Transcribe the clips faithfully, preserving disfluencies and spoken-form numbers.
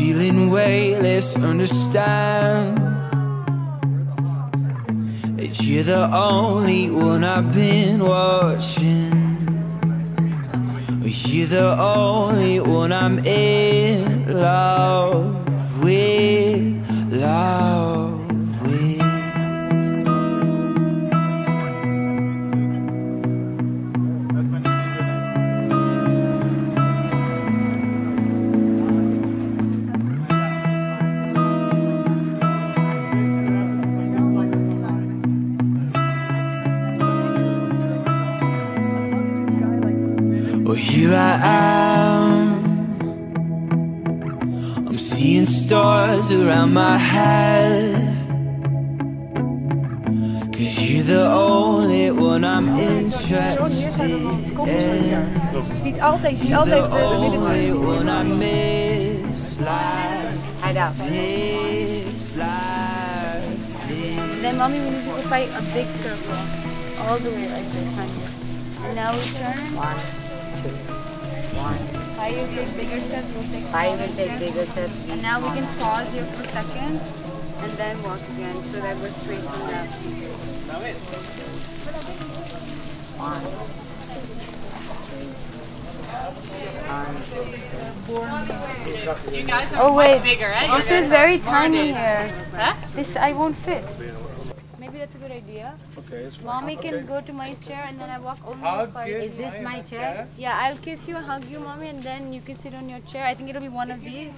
feeling way less understand that you're the only one I've been watching. You're the only one I'm in love with, love with. Well, here I am, I'm seeing stars around my head, 'cause you're the only one I'm interested in. Je ziet altijd, je ziet You're the altijd only one I miss like Head up. this, like this. Then mommy, we need to fight a big circle. All the way like this, honey. And now we turn. One, two, one. Five will take bigger steps, we'll take Five smaller will take steps. bigger steps. And now we can pause here for a second and then walk again so that we're straight from that. One. You guys are Oh wait, much bigger, eh? this is very tiny here. Huh? This I won't fit. Maybe that's a good idea. Okay, it's fine. Mommy can Okay. go to my chair and then I walk only Hug, with five. kiss. Is this my chair? Yeah, I'll kiss you, hug you, mommy, and then you can sit on your chair. I think it'll be one of these.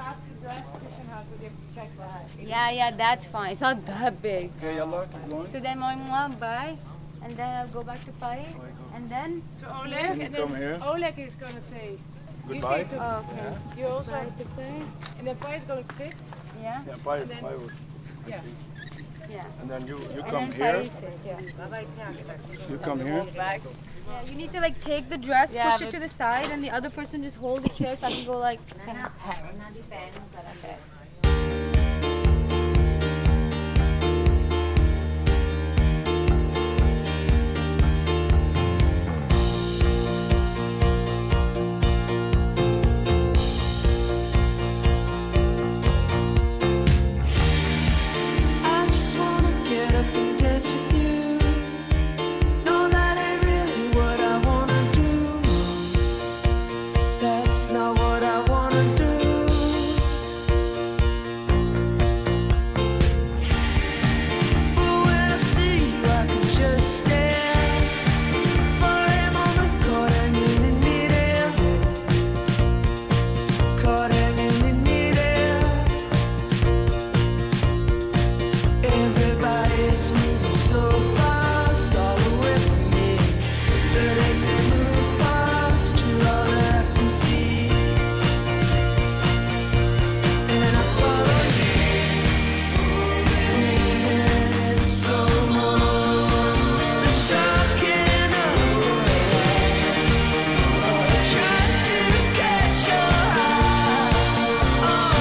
Yeah, yeah, that's fine. It's not that big. Okay, yalla, keep going. So then, mommy, mwah, bye, and then I'll go back to Pai, and then. To Oleg, Can you and come then here? Oleg is going to say, you Goodbye. say to, Oh, okay. you also, Bye to Pai. and then Pai is going to sit. Yeah, Yeah, bye, And then- bye. would- Yeah. yeah. And then you, you And come then here. Pai sits. Yeah. You come here. Back. Yeah. You need to like take the dress, Yeah, push it but- to the side, and the other person just hold the chair so I can go like. I just wanna get up and dance with you. No, that ain't really what I wanna do. That's not what I wanna do. But when I see you, I can just stare for a moment, caught hanging in midair, caught hanging in midair. Everybody's moving so fast, all away from me. But as they move past, you're all that I can see. And I follow you, moving in slow-mo. I'm talking away, trying to catch your eye all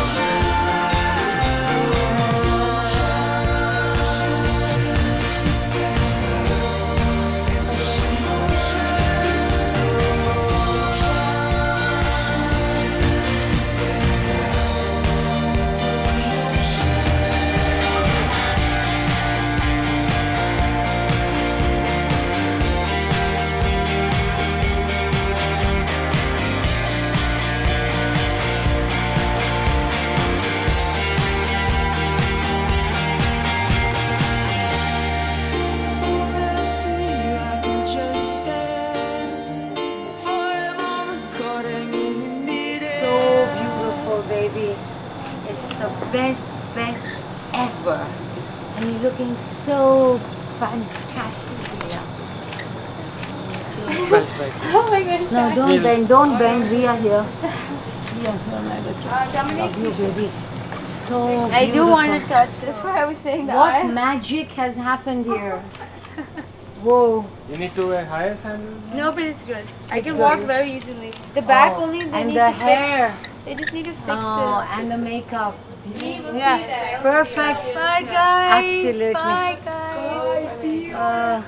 When I see you, I can just stand for a moment, caught hanging in midair. So beautiful, baby. It's the best, best ever. And you're looking so fantastic here. Cheers. Oh my goodness. No, don't bend, don't bend. We are here. We are here, my baby. Love you, baby. So beautiful. I do want to touch. That's why I was saying that. What magic has happened here? Whoa. You need to wear higher sandals. No, but it's good. I can good. walk very easily. The back Oh, only they and need the to hair. fix. They just need to fix Oh, it. and the makeup. Yeah. Perfect. Bye guys. Absolutely. Bye guys. Uh,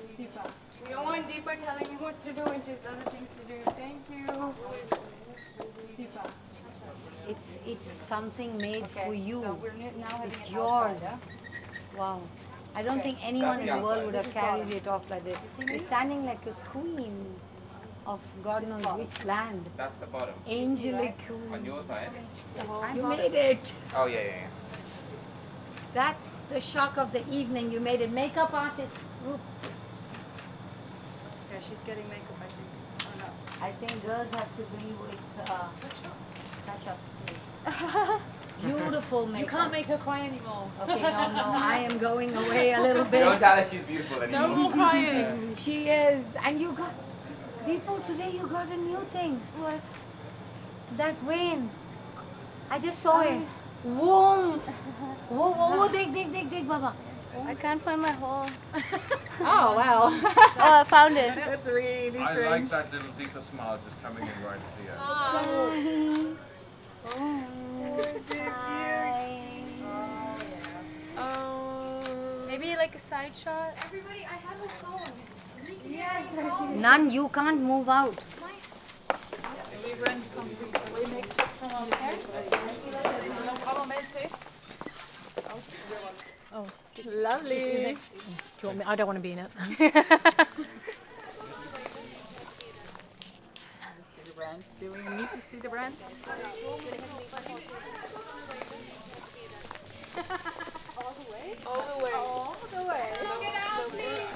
We don't want Deepa telling me what to do and she has other things to do. Thank you. it's something made Okay, for you. so we're ni- now having It's it yours. outside, Wow. I don't Okay. think anyone in the world would have This is carried bottom. it off like this. see me? You're standing like a queen of God knows which land. That's the bottom. Angelic On queen. your side. You made it. Oh yeah, yeah, yeah. That's the shock of the evening. You made it. Makeup artist group. Yeah, she's getting makeup, I think. Or not. I think girls have to be with uh, touch-ups, please. Beautiful makeup. You can't make her cry anymore. Okay, no, no. I am going away a little bit. Don't tell her she's beautiful No anymore. more crying. She is. And you got, Deepu, today you got a new thing. What? That vein. I just saw it. Whoa. Whoa, whoa, whoa. Dig, dig, dig, dig, Baba. I can't find my hole. Oh wow. Oh, I found it. That's really I strange. like that little deeper smile just coming in right at the end. Oh. Maybe like a side shot. None, you can't move out. We run some we make some of the hair. No problem, Betsy. Oh, lovely. Do you want me? I don't want to be in it. See the brand. Do we need to see the brand? All the way. All the way. All the way. Look it out, please.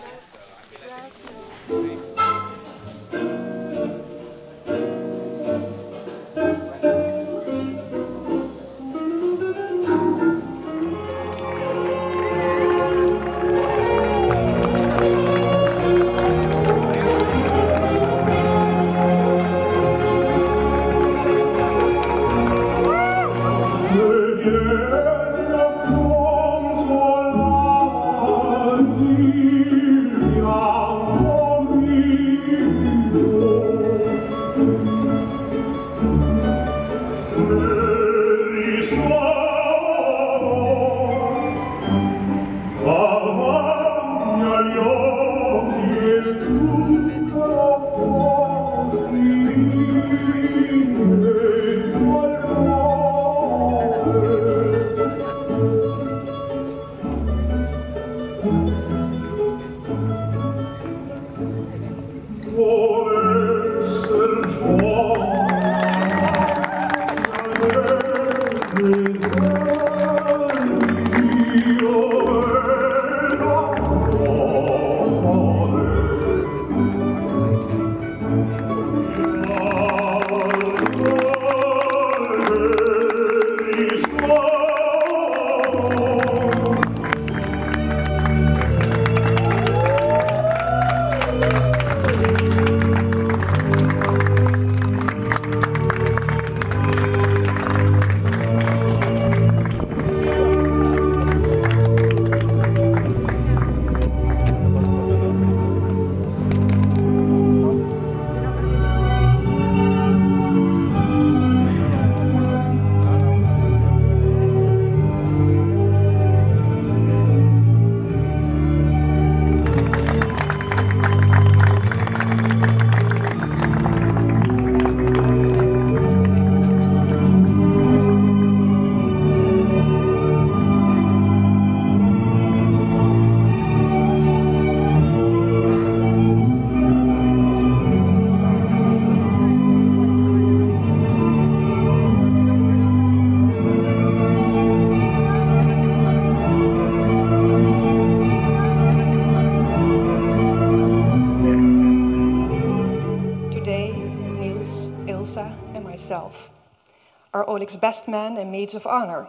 are Oleg's best men and maids of honor.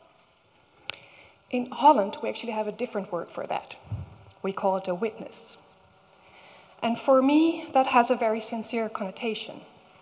In Holland, we actually have a different word for that. We call it a witness. And for me, that has a very sincere connotation.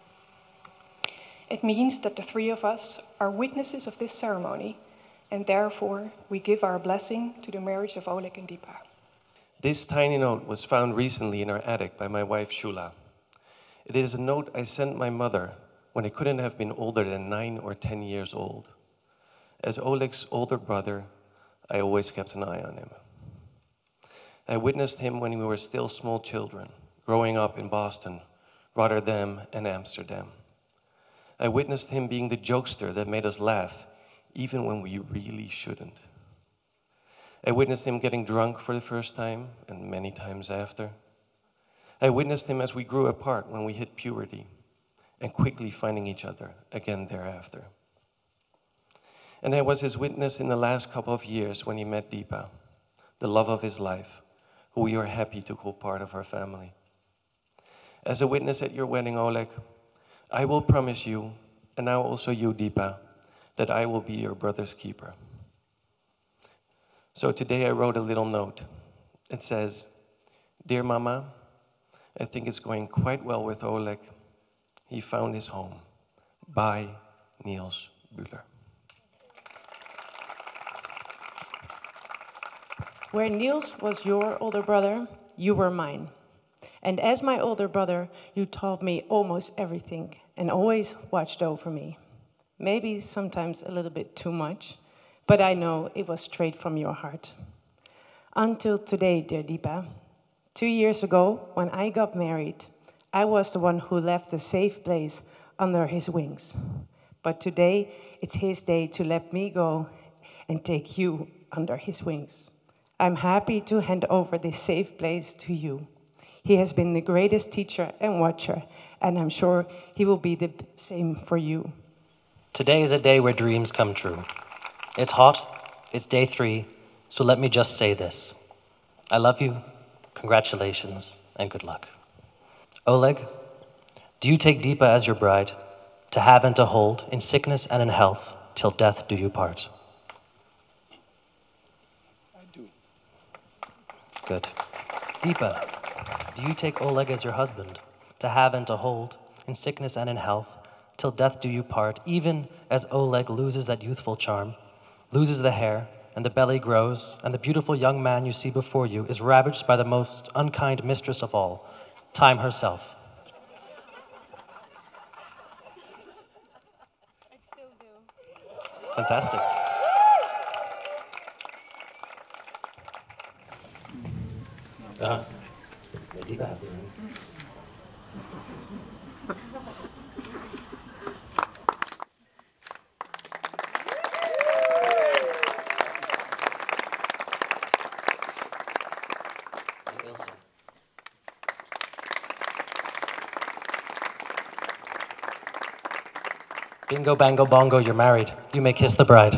It means that the three of us are witnesses of this ceremony, and therefore we give our blessing to the marriage of Oleg and Deepa. This tiny note was found recently in our attic by my wife Shula. It is a note I sent my mother when I couldn't have been older than nine or ten years old. As Oleg's older brother, I always kept an eye on him. I witnessed him when we were still small children, growing up in Boston, Rotterdam, and Amsterdam. I witnessed him being the jokester that made us laugh, even when we really shouldn't. I witnessed him getting drunk for the first time, and many times after. I witnessed him as we grew apart when we hit puberty, and quickly finding each other again thereafter. And I was his witness in the last couple of years when he met Deepa, the love of his life, who we are happy to call part of our family. As a witness at your wedding, Oleg, I will promise you, and now also you, Deepa, that I will be your brother's keeper. So today I wrote a little note. It says, "Dear Mama, I think it's going quite well with Oleg. He found his home. By Niels Bühler." Where Niels was your older brother, you were mine. And as my older brother, you taught me almost everything and always watched over me. Maybe sometimes a little bit too much, but I know it was straight from your heart. Until today, dear Deepa. Two years ago, when I got married, I was the one who left a safe place under his wings. But today, it's his day to let me go and take you under his wings. I'm happy to hand over this safe place to you. He has been the greatest teacher and watcher, and I'm sure he will be the same for you. Today is a day where dreams come true. It's hot, it's day three, so let me just say this. I love you, congratulations, and good luck. Oleg, do you take Deepa as your bride, to have and to hold, in sickness and in health, till death do you part? I do. Good. Deepa, do you take Oleg as your husband, to have and to hold, in sickness and in health, till death do you part, even as Oleg loses that youthful charm, loses the hair, and the belly grows, and the beautiful young man you see before you is ravaged by the most unkind mistress of all, Time herself? I still do. Fantastic. Uh, maybe that. Bingo, bango, bongo, you're married. You may kiss the bride.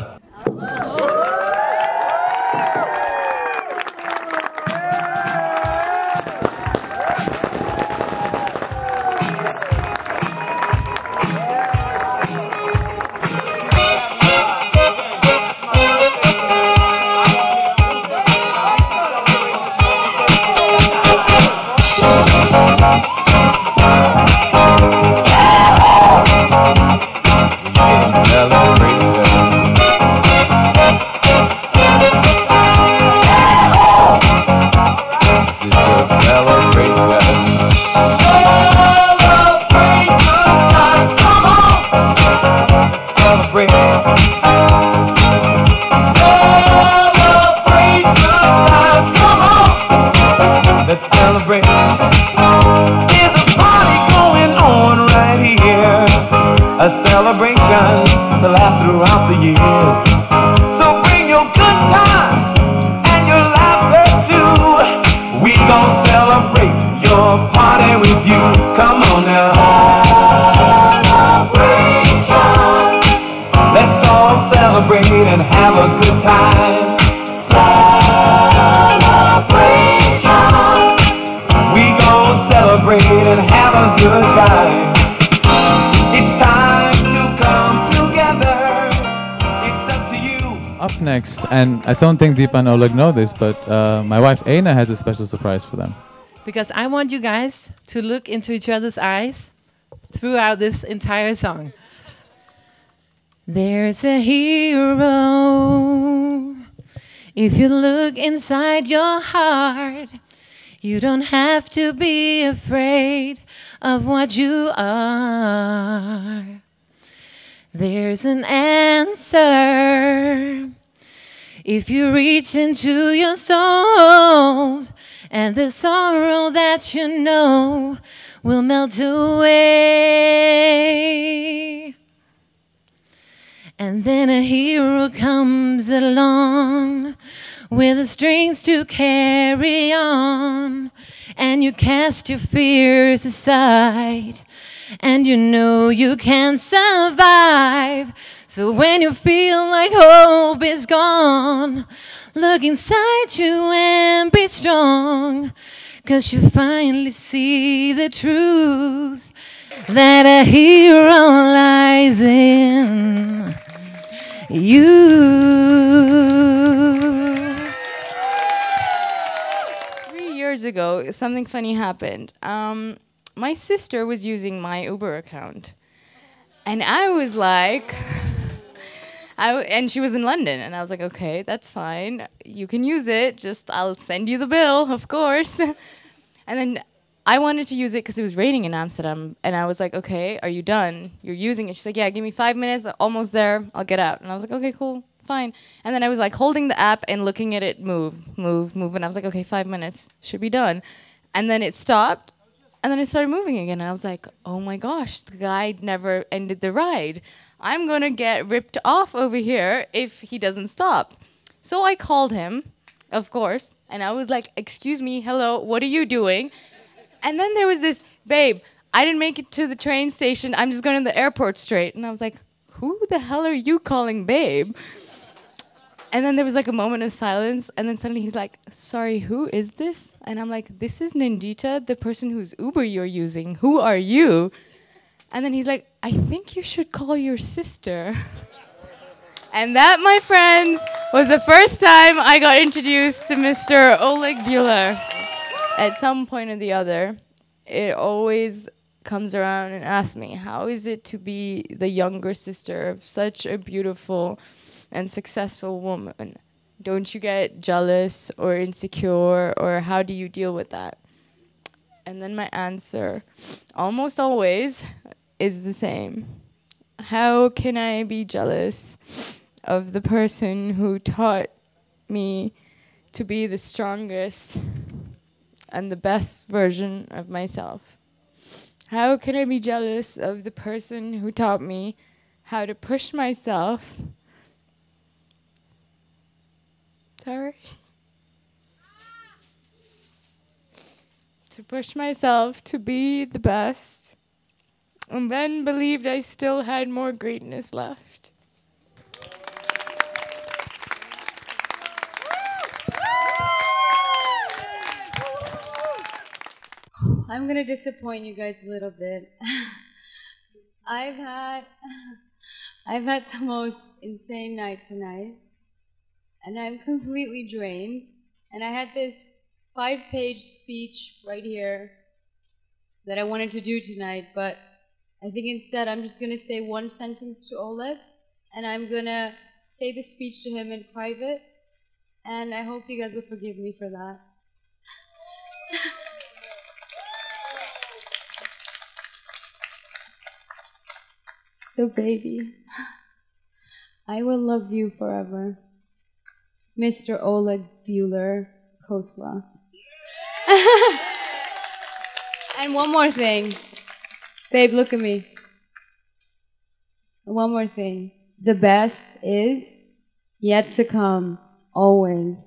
And I don't think Deepa and Oleg know this, but uh, my wife Aina has a special surprise for them. Because I want you guys to look into each other's eyes throughout this entire song. There's a hero. If you look inside your heart, you don't have to be afraid of what you are. There's an answer. If you reach into your soul, and the sorrow that you know will melt away. And then a hero comes along with the strings to carry on. And you cast your fears aside, and you know you can survive. So when you feel like hope is gone, look inside you and be strong, 'cause you finally see the truth, that a hero lies in you. Three years ago, something funny happened. Um, my sister was using my Uber account, and I was like, I w and she was in London, and I was like, okay, that's fine. You can use it. Just I'll send you the bill, of course. And then I wanted to use it because it was raining in Amsterdam, and I was like, okay, are you done? You're using it. She's like, yeah, give me five minutes. Almost there. I'll get out. And I was like, okay, cool, fine. And then I was like holding the app and looking at it move, move, move, and I was like, okay, five minutes should be done. And then it stopped, and then it started moving again, and I was like, oh my gosh, the guy never ended the ride. I'm gonna get ripped off over here if he doesn't stop. So I called him, of course, and I was like, excuse me, hello, what are you doing? And then there was this, babe, I didn't make it to the train station, I'm just going to the airport straight. And I was like, who the hell are you calling babe? And then there was like a moment of silence, and then suddenly he's like, sorry, who is this? And I'm like, this is Nandita, the person whose Uber you're using. Who are you? And then he's like, I think you should call your sister. And that, my friends, was the first time I got introduced to Mister Oleg Bueller. At some point or the other, it always comes around and asks me, how is it to be the younger sister of such a beautiful and successful woman? Don't you get jealous or insecure, or how do you deal with that? And then my answer, almost always, is the same. How can I be jealous of the person who taught me to be the strongest and the best version of myself? How can I be jealous of the person who taught me how to push myself? Sorry? To push myself to be the best, and then believed I still had more greatness left. I'm gonna disappoint you guys a little bit. I've had I've had the most insane night tonight, and I'm completely drained. And I had this five-page speech right here that I wanted to do tonight, but I think instead I'm just gonna say one sentence to Oleg, and I'm gonna say the speech to him in private, and I hope you guys will forgive me for that. So baby, I will love you forever. Mister Oleg Bueller Kosla. And one more thing. Babe, look at me. One more thing. The best is yet to come, always.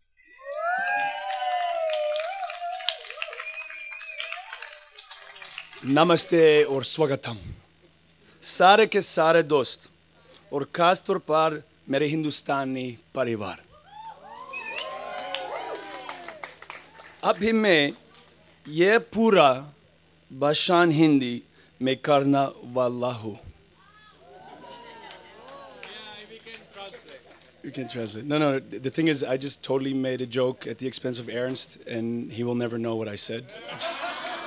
नमस्ते और स्वागतम सारे के सारे दोस्त और खास तौर पर मेरे हिंदुस्तानी परिवार। अभी मैं ये पूरा भाषण हिंदी में करने वाला हूँ। You can translate. No, no, the thing is, I just totally made a joke at the expense of Ernst, and he will never know what I said. Just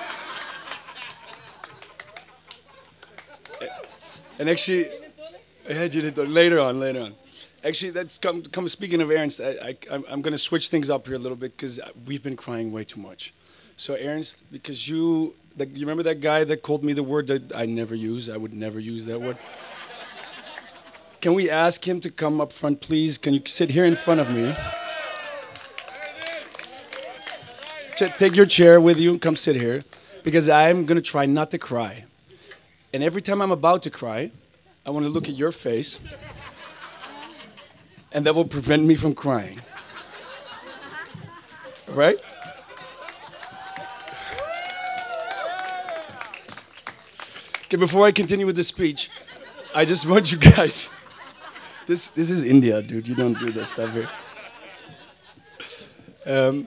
And actually, later on, later on. Actually, that's come, come speaking of Ernst, I, I, I'm, I'm going to switch things up here a little bit because we've been crying way too much. So Ernst, because you, the, you remember that guy that called me the word that I never use? I would never use that word. Can we ask him to come up front, please? Can you sit here in front of me? T take your chair with you and come sit here, because I'm going to try not to cry. And every time I'm about to cry, I want to look at your face and that will prevent me from crying. Right? Okay, before I continue with the speech, I just want you guys. This this is India, dude. You don't do that stuff here. Um,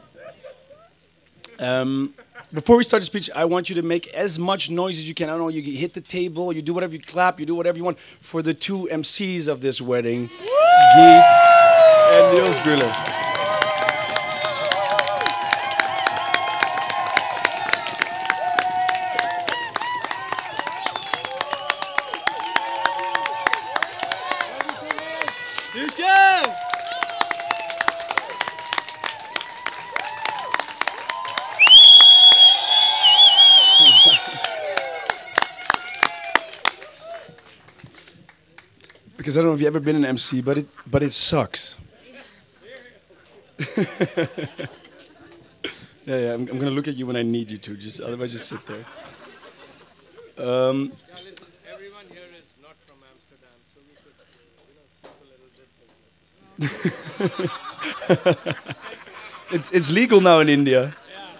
um, before we start the speech, I want you to make as much noise as you can. I don't know, you hit the table, you do whatever, you clap, you do whatever you want for the two M Cs of this wedding, Geet and Niels Bühler. Because I don't know if you've ever been an M C, but it but it sucks. yeah, yeah. I'm, I'm gonna look at you when I need you to. Just otherwise, just sit there. Um, Everyone here is not from Amsterdam, so we should, you know, keep a little distance. it's it's legal now in India.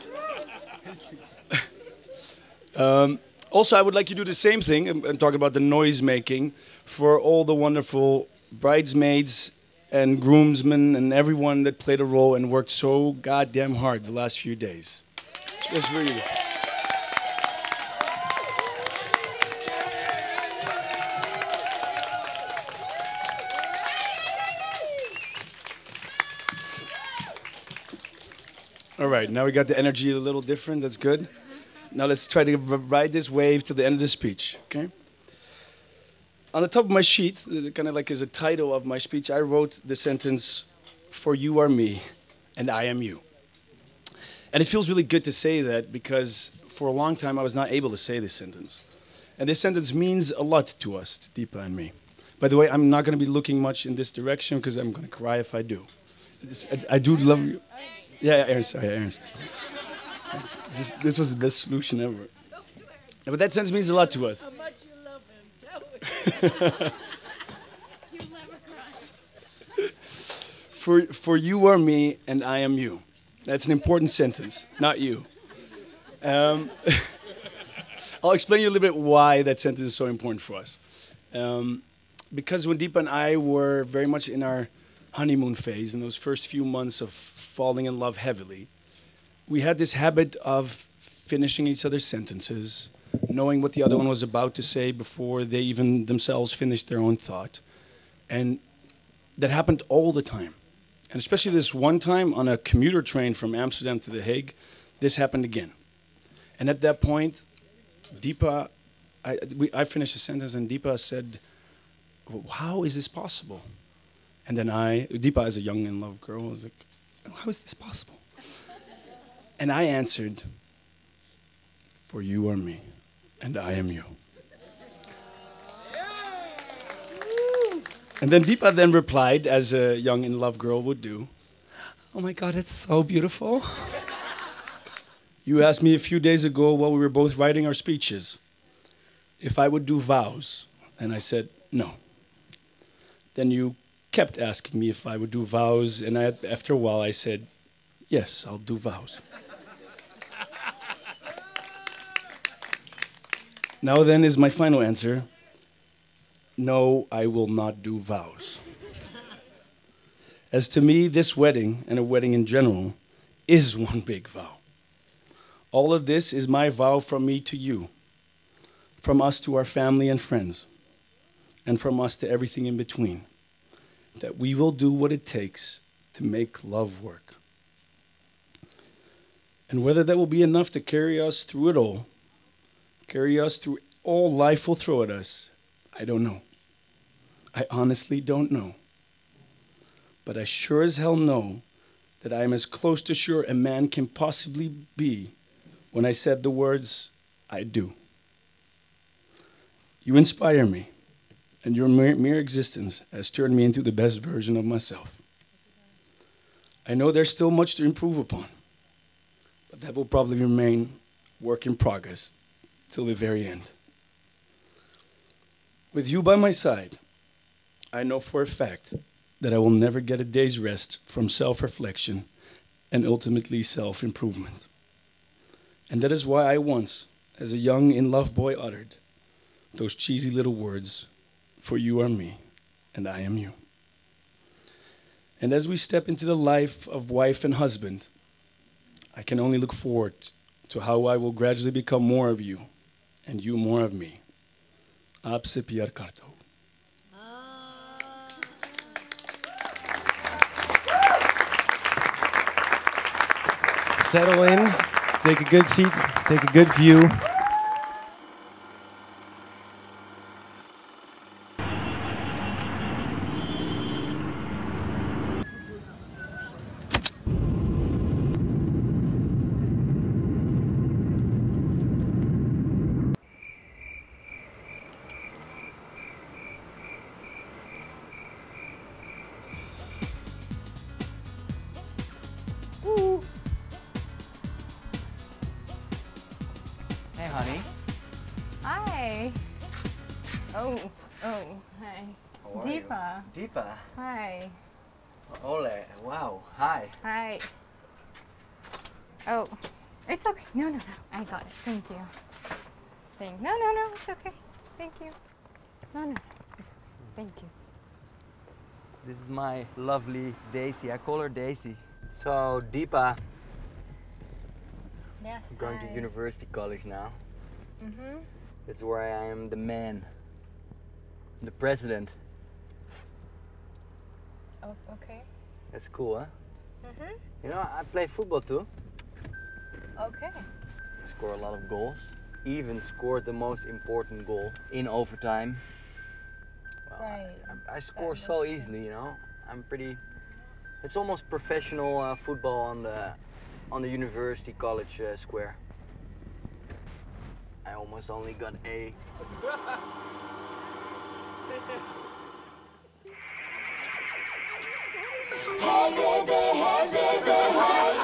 um, also, I would like you to do the same thing and, and talk about the noise making for all the wonderful bridesmaids and groomsmen and everyone that played a role and worked so goddamn hard the last few days. Especially you. All right, now we got the energy a little different. That's good. Now let's try to ride this wave to the end of the speech, okay? On the top of my sheet, kind of like as a title of my speech, I wrote the sentence, "For you are me, and I am you." And it feels really good to say that because for a long time I was not able to say this sentence. And this sentence means a lot to us, to Deepa and me. By the way, I'm not going to be looking much in this direction because I'm going to cry if I do. This, I, I do love you. Yeah, yeah, Ernst. Sorry, Ernst. This, this was the best solution ever. Yeah, but that sentence means a lot to us. for, for you are me and I am you. That's an important sentence, not you. Um, I'll explain you a little bit why that sentence is so important for us. Um, because when Deepa and I were very much in our honeymoon phase, in those first few months of falling in love heavily, we had this habit of finishing each other's sentences, knowing what the other one was about to say before they even themselves finished their own thought. And that happened all the time. And especially this one time on a commuter train from Amsterdam to The Hague, this happened again. And at that point, Deepa, I, we, I finished a sentence and Deepa said, "How is this possible?" And then I, Deepa is a young in love girl, was like, "How is this possible?" And I answered, "For you are me, and I am you." And then Deepa then replied, as a young in love girl would do, "Oh my God, it's so beautiful." You asked me a few days ago while we were both writing our speeches if I would do vows, and I said no. Then you kept asking me if I would do vows, and I, after a while I said, "Yes, I'll do vows." Now then is my final answer. No, I will not do vows. As to me, this wedding, and a wedding in general, is one big vow. All of this is my vow from me to you, from us to our family and friends, and from us to everything in between, that we will do what it takes to make love work. And whether that will be enough to carry us through it all, carry us through all life will throw at us, I don't know. I honestly don't know. But I sure as hell know that I am as close to sure a man can possibly be when I said the words, "I do." You inspire me, and your mere, mere existence has turned me into the best version of myself. I know there's still much to improve upon, but that will probably remain work in progress till the very end. With you by my side, I know for a fact that I will never get a day's rest from self-reflection and ultimately self-improvement. And that is why I once, as a young in-love boy, uttered those cheesy little words, "For you are me, and I am you." And as we step into the life of wife and husband, I can only look forward to how I will gradually become more of you, and you more of me. Aapse pyar karta hu. Settle in, take a good seat, take a good view. Hey, honey. Hi. Oh, oh, hi. How are Deepa. you? Deepa. Hi. Ole. Wow. Hi. Hi. Oh, it's okay. No, no, no. I got it. Thank you. Thank. No, no, no. It's okay. Thank you. No, no, no. It's okay. Thank you. This is my lovely Daisy. I call her Daisy. So, Deepa. Yes. I'm going hi. to university college now. Mm-hmm. That's where I am the man. The president. Oh, okay. That's cool, huh? Mm-hmm. You know, I play football too. Okay. I score a lot of goals. Even scored the most important goal in overtime. Well, Right. I, I score so easily, you know. I'm pretty. It's almost professional uh, football on the on the university college uh, square. I almost only got A. Hey baby, hey baby, hey.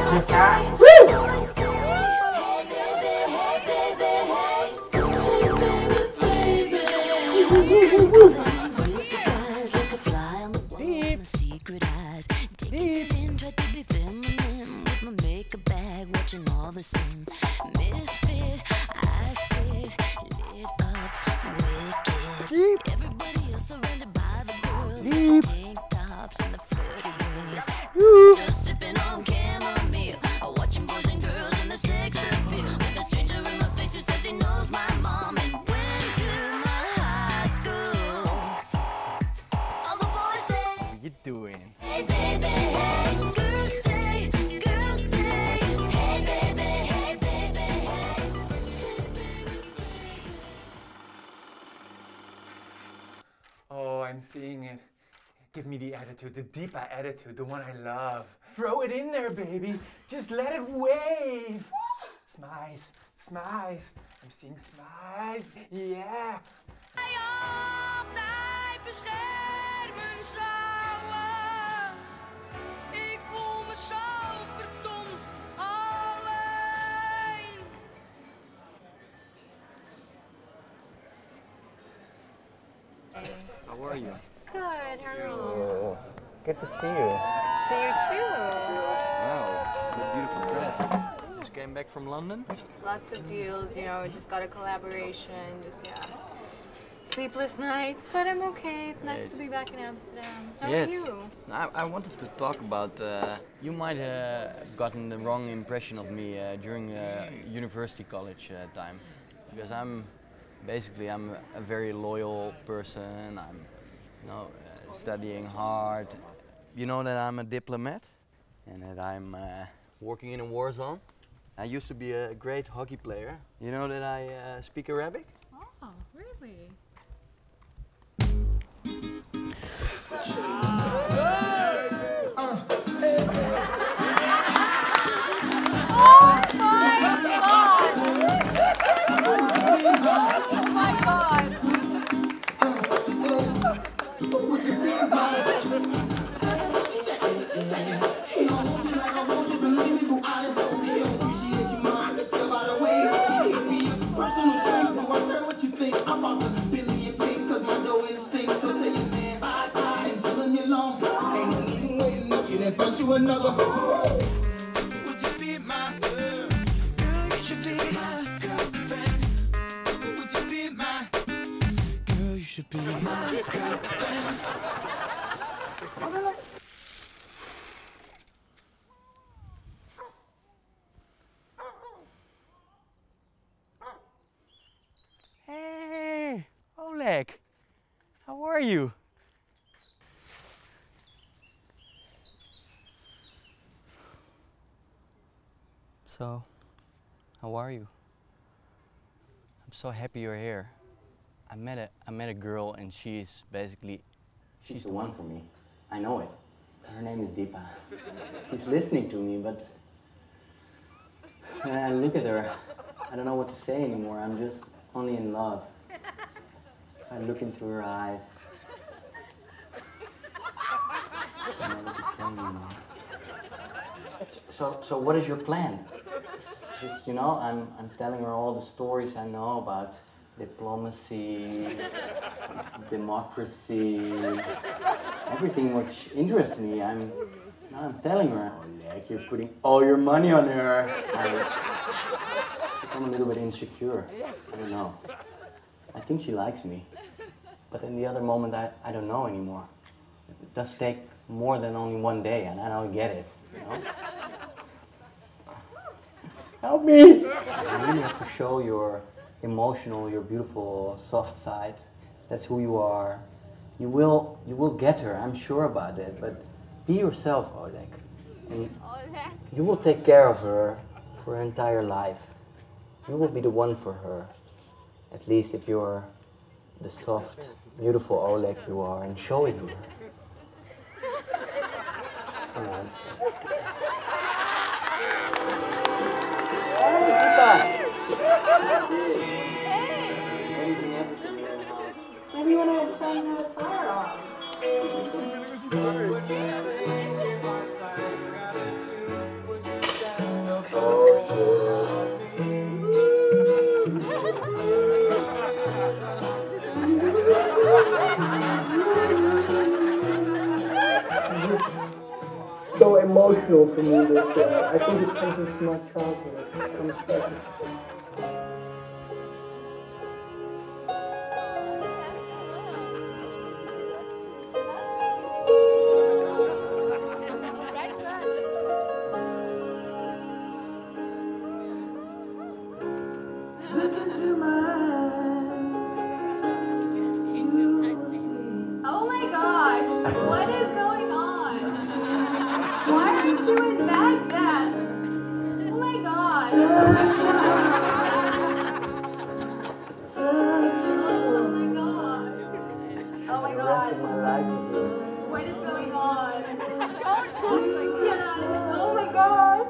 Secret eyes, taking it in, try to be feminine with my makeup bag, watching all the scenes. Misfit, I sit lit up, wicked. Everybody else surrounded by the girls with the tank tops and the flirty ways. Just sipping on chamomile, watching boys and girls in the sex appeal. With a stranger in my face who says he knows my mom and went to my high school. All the boys say, What you doing? hey baby, hey. Girls say, girls say, hey baby, hey baby, hey. Oh, I'm seeing it. Give me the attitude, the Deepa attitude, the one I love. Throw it in there, baby. Just let it wave. Smiles, smiles. I'm seeing smiles. Yeah. Altijd beschermen zouden. Ik voel me zo verdomd alleen. How are you? Good. How are you? Oh, good to see you. See you too. Wow, what a beautiful dress. Just came back from London? Lots of deals, you know, just got a collaboration, just, yeah. Sleepless nights, but I'm okay. It's nice Yes. to be back in Amsterdam. How yes. are you? I, I wanted to talk about, uh, you might have gotten the wrong impression of me uh, during uh, university college uh, time. Because I'm, basically, I'm a very loyal person. I'm, you know, uh, studying hard. You know that I'm a diplomat and that I'm uh, working in a war zone. I used to be a great hockey player. You know that I uh, speak Arabic? Oh, really? Personal strength, no matter what you think, I'm about to another hoe. Would you be my girl? Girl, you should be my girlfriend. Would you be my girl? You should be my girlfriend. Hey, Oleg, how are you? So, how are you? I'm so happy you're here. I met a I met a girl and she's basically she's the one for me. I know it. Her name is Deepa. She's listening to me, but when I look at her, I don't know what to say anymore. I'm just only in love. I look into her eyes. I don't know what to say anymore. So, so what is your plan? Just, you know, I'm, I'm telling her all the stories I know about diplomacy, democracy, everything which interests me. I'm, now I'm telling her, oh, like you're putting all your money on her. I become a little bit insecure. I don't know. I think she likes me. But in the other moment, I, I don't know anymore. It does take more than only one day, and I don't get it, you know? Help me! You really have to show your emotional, your beautiful, soft side. That's who you are. You will, you will get her, I'm sure about it, but be yourself, Oleg. And you will take care of her for her entire life. You will be the one for her. At least if you're the soft, beautiful Oleg you are, and show it to her. Come on. Maybe you want to try and have a fire off. So emotional for me that uh, I think it's something from my childhood. I'm special. Look into my Oh my gosh, what is going on? Why aren't you in Baghdad? Oh my gosh. Oh my god. What is going on? Yeah. Oh my god.